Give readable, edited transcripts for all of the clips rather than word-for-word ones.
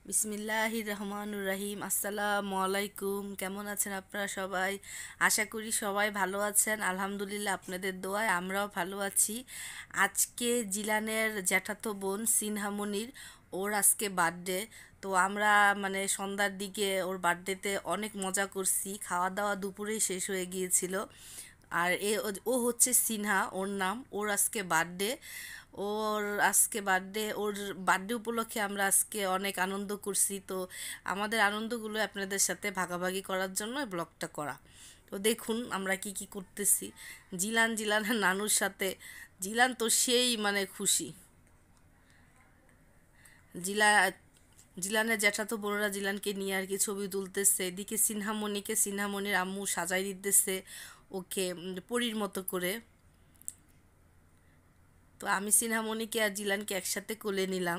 বিসমিল্লাহির রহমানুর রহিম। আসসালামু আলাইকুম। কেমন আছেন আপনারা সবাই? আশা করি সবাই ভালো আছেন। আলহামদুলিল্লাহ, আপনাদের দোয়ায় আমরাও ভালো আছি। আজকে জিলানের জ্যাঠাতো বোন সিনহামনির ওর আজকে বার্থডে। তো আমরা সন্ধ্যার দিকে ওর বার্থডেতে অনেক মজা করছি, খাওয়া দাওয়া দুপুরেই শেষ হয়ে গিয়েছিল। আর ও হচ্ছে সিনহা, ওর নাম। ওর আজকে বার্থডে। ওর বার্থডে উপলক্ষে আমরা আজকে অনেক আনন্দ করছি। তো আমাদের আনন্দগুলো আপনাদের সাথে ভাগাভাগি করার জন্য এই ব্লগটা করা। তো দেখুন আমরা কি কি করতেছি। জিলানের নানুর সাথে। জিলান তো সেই খুশি। জিলা জিলানের জ্যাঠাতো বোনরা জিলানকে নিয়ে আর কি ছবি তুলতেছে। এদিকে সিনহামণির আম্মু সাজাই দিতেছে ওকে পরীর মতো করে। তো আমি সিনহামণিকে আর জিলানকে একসাথে কোলে নিলাম।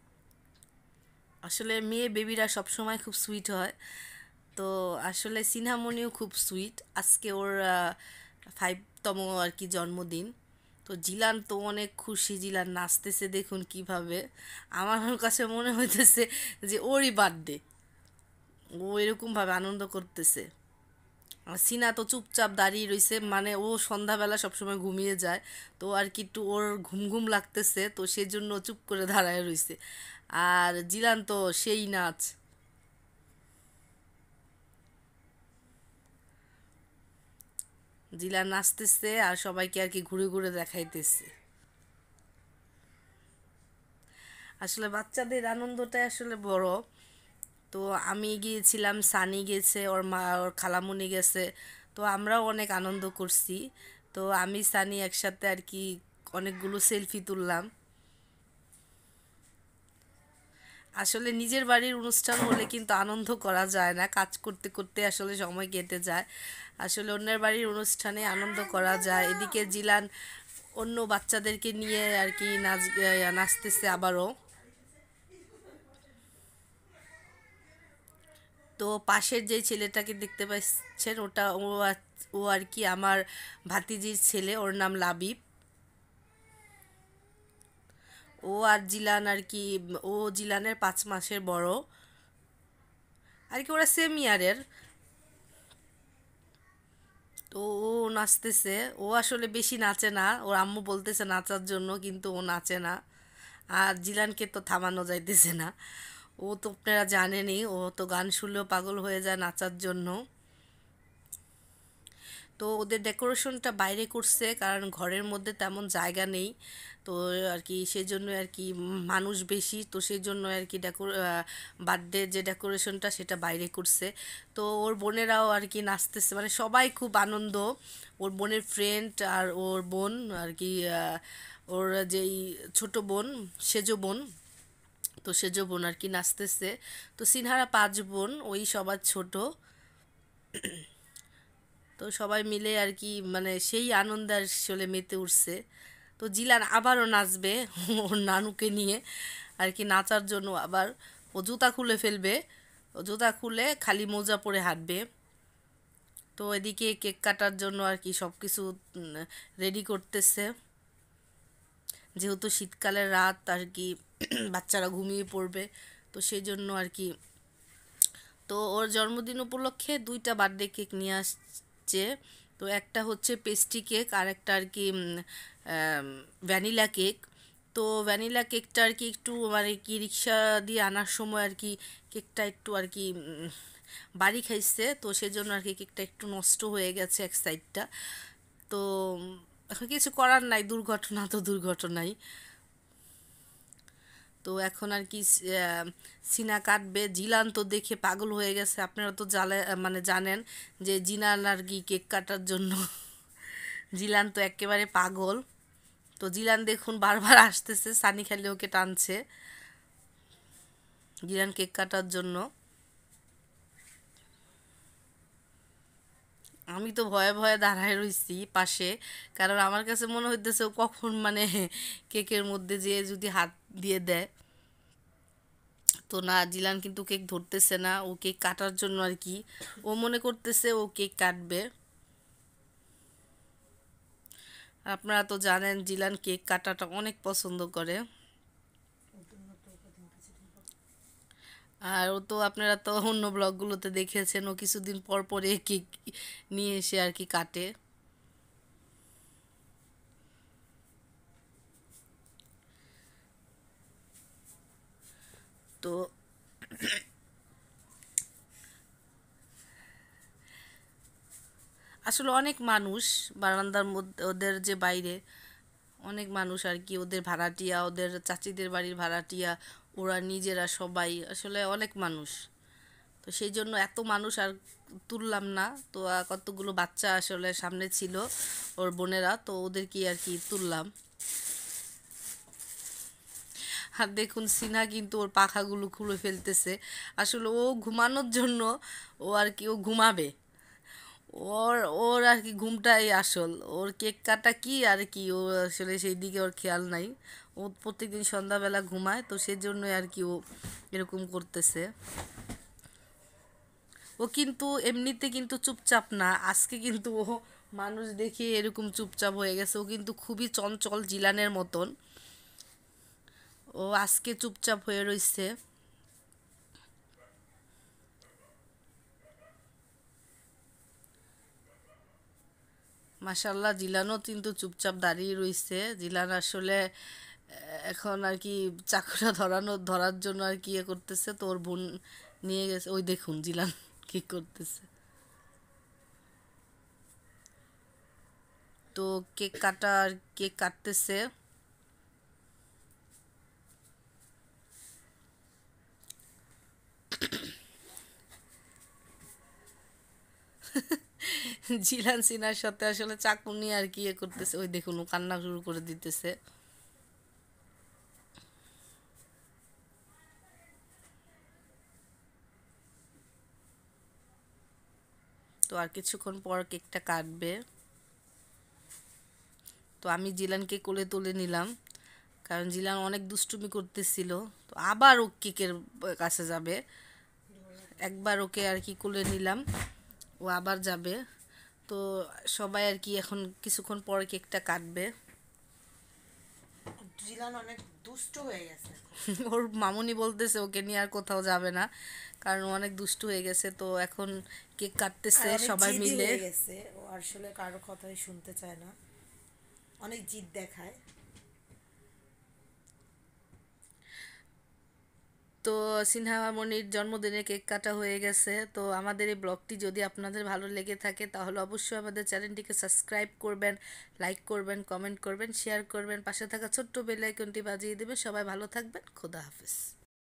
আসলে মেয়ে বেবিরা সবসময় খুব সুইট হয়। তো আসলে সিনহামণিও খুব সুইট। আজকে ওর 5তম আর কি জন্মদিন। তো জিলান তো অনেক খুশি। জিলান নাচতেছে দেখুন কিভাবে। আমার কাছে মনে হইতেছে যে ওরই বার্থডে। ও এরকমভাবে আনন্দ করতেছে। আর সিনা তো চুপচাপ দাঁড়িয়ে রইছে, ও সন্ধ্যাবেলা সবসময় ঘুমিয়ে যায়। তো আর কি একটু ওর ঘুম ঘুম লাগতেছে, তো সেজন্য চুপ করে দাঁড়ায় রইছে। আর জিলান তো সেই নাচ। জিলান নাচতেছে আর সবাইকে আর কি ঘুরে ঘুরে দেখাইতেছে। আসলে বাচ্চাদের আনন্দটাই আসলে বড়। তো আমি গিয়েছিলাম, সানি গেছে, ওর মা ওর খালামুনি গেছে। তো আমরাও অনেক আনন্দ করছি। তো আমি সানি একসাথে আর কি অনেকগুলো সেলফি তুললাম। আসলে নিজের বাড়ির অনুষ্ঠান হলে কিন্তু আনন্দ করা যায় না, কাজ করতে করতে আসলে সময় কেটে যায়। আসলে অন্যের বাড়ির অনুষ্ঠানে আনন্দ করা যায়। এদিকে জিলান অন্য বাচ্চাদেরকে নিয়ে আর কি নাচতেছে আবারও। তো পাশের যে ছেলেটাকে দেখতে পাচ্ছেন ও আর কি আমার ভাতিজির ছেলে, ওর নাম লাবিব। ও আর জিলান আর কি, ও জিলানের 5 মাসের বড় আর কি, ওরা সেম ইয়ারের। তো ও নাচতেছে। ও আসলে বেশি নাচে না, ওর আম্মু বলতেছে নাচার জন্য, কিন্তু ও নাচে না। আর জিলানকে তো থামানো যাইতেছে না। ও তো আপনারা জানেনই, ও তো গান শুনলেও পাগল হয়ে যায় নাচার জন্য। তো ওদের ডেকোরেশনটা বাইরে করছে, কারণ ঘরের মধ্যে তেমন জায়গা নেই। তো আর কি সেজন্য আর কি মানুষ বেশি, তো সেই জন্য আর কি বার্থডে যে ডেকোরেশনটা সেটা বাইরে করছে। তো ওর বোনেরাও আর কি নাচতেছে, সবাই খুব আনন্দ। ওর বোনের ফ্রেন্ড আর ওর বোন আর কি, ওর যেই ছোট বোন, সেজো বোন। তো সেজো বোন আর কি নাচতেছে। তো সিনহারা 5 বোন, ওই সবার ছোট। তো সবাই মিলে আর কি সেই আনন্দে আসলে মেতে উঠছে। তো জিলান আবারও নাচবে ওর নানুকে নিয়ে আর কি নাচার জন্য। আবার ও জুতা খুলে ফেলবে, ও জুতা খুলে খালি মোজা পরে হাঁটবে। তো এদিকে কেক কাটার জন্য আর কি সব কিছু রেডি করতেছে। যেহেতু শীতকালের রাত আর কি বাচ্চারা ঘুমিয়ে পড়বে, তো সেই জন্য আর কি। তো ওর জন্মদিন উপলক্ষে 2টা বার্থডে কেক নিয়ে আসছে। তো একটা হচ্ছে পেস্ট্রি কেক আর একটা আর কি ভ্যানিলা কেক। তো ভ্যানিলা কেকটা আর কি একটু কি রিক্সা দিয়ে আনার সময় আর কি কেকটা একটু আর কি বাড়ি খাইছে, তো সেজন্য আর কি কেকটা একটু নষ্ট হয়ে গেছে এক সাইডটা। তো এখন কিছু করার নাই, দুর্ঘটনা তো দুর্ঘটনাই। তো এখন আর কি সিনা কাটবে। জিলান তো দেখে পাগল হয়ে গেছে। আপনারা তো জানেন যে জিনান আর কি কেক কাটার জন্য জিলান তো একেবারে পাগল। তো জিলান দেখুন বারবার আসতেছে, সানি খালি ওকে টানছে জিলান কেক কাটার জন্য। আমি তো ভয়ে ভয়ে দাঁড়ায় রইছি পাশে, কারণ আমার কাছে মনে হইতেছে ও কখন কেকের মধ্যে যে যদি হাত দিয়ে দেয়। তো না, জিলান কিন্তু কেক ধরতেছে না, ও কেক কাটার জন্য আর কি ও মনে করতেছে ও কেক কাটবে। আপনারা তো জানেন জিলান কেক কাটাটা অনেক পছন্দ করে। আর ও তো আপনারা তো অন্য ব্লগগুলোতে দেখেছেন, ও কিছুদিন পর পরে কেক নিয়ে এসে আর কি কাটে। তো আসলে অনেক মানুষ বারান্দার মধ্যে, ওদের যে বাইরে অনেক মানুষ আর কি, ওদের ভাড়াটিয়া, ওদের চাচিদের বাড়ির ভাড়াটিয়া, ওরা নিজেরা সবাই আসলে অনেক মানুষ। তো সেই জন্য এত মানুষ আর তুললাম না। তো কতগুলো বাচ্চা আসলে সামনে ছিল, ওর বোনেরা, তো ওদেরকে আর কি তুললাম। আর দেখুন সিনহা কিন্তু ওর পাখাগুলো খুলে ফেলতেছে। আসলে ও ঘুমানোর জন্য, ও আর কি ও ঘুমাবে, ওর ওর আর কি ঘুমটাই আসল, ওর কেক কাটা কি আর কি, ও আসলে সেই দিকে ওর খেয়াল নাই। ও প্রত্যেকদিন সন্ধ্যাবেলা ঘুমায়, তো সেজন্যই আর কি ও এরকম করতেছে। ও কিন্তু এমনিতে কিন্তু চুপচাপ না, আজকে কিন্তু ও মানুষ দেখে এরকম চুপচাপ হয়ে গেছে। ও কিন্তু খুবই চঞ্চল, জিলানের মতন। ও আজকে চুপচাপ হয়ে রইছে। মাশাল্লাহ, জিলানও কিন্তু চুপচাপ দাঁড়িয়ে রইছে। জিলান আসলে এখন আর কি চাকুটা ধরার জন্য আর কি ইয়ে করতেছে, তো ওর বোন নিয়ে গেছে। ওই দেখুন জিলান কি করতেছে। তো কেক কাটতেছে। জিলান সিনার সাথে আসলে চাকু নিয়ে আর কি ইয়ে করতেছে। ওই দেখুন ও কান্না শুরু করে দিতেছে। তো আর কিছুক্ষণ পর কেকটা কাটবে। তো আমি জিলানকে কোলে তুলে নিলাম, কারণ জিলান অনেক দুষ্টুমি করতেছিল। তো আবার ও কেকের কাছে যাবে। একবার ওকে আর কি কোলে নিলাম, ও আবার যাবে। তো সবাই আর কি এখন কিছুক্ষণ পর কেকটা কাটবে। জিলান অনেক দুষ্ট হয়ে গেছে। ওর মামুনি বলতেছে ওকে নিয়ে আর কোথাও যাবে না, কারণ ও অনেক দুষ্টু হয়ে গেছে। তো এখন কেক আর কাটতেছে অনেক সবাই জিদি মিলে। হয়ে গেছে, ও আসলে কারো কথাই শুনতে চায় না, অনেক জিদ দেখায়। তো সিনহা মনির জন্মদিনে কেক কাটা হয়ে গেছে। তো আমাদের এই ব্লগটি যদি আপনাদের ভালো লেগে থাকে তাহলে অবশ্যই আমাদের চ্যানেলটিকে সাবস্ক্রাইব করবেন, লাইক করবেন, কমেন্ট করবেন, শেয়ার করবেন, পাশে থাকা ছোট্ট বেল আইকনটি বাজিয়ে দেবেন। সবাই ভালো থাকবেন, খোদা হাফেজ।